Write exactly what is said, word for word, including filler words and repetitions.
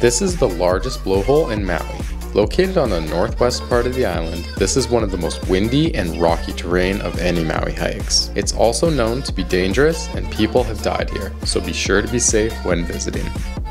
This is the largest blowhole in Maui. Located on the northwest part of the island, this is one of the most windy and rocky terrain of any Maui hikes. It's also known to be dangerous and people have died here, so be sure to be safe when visiting.